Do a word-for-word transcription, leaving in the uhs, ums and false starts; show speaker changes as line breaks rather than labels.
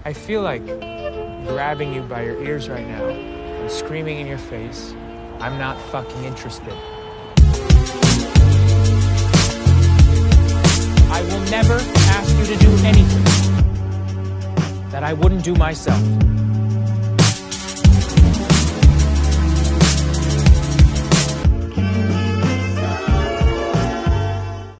I feel like grabbing you by your ears right now and screaming in your face, I'm not fucking interested. I will never ask you to do anything that I wouldn't do myself.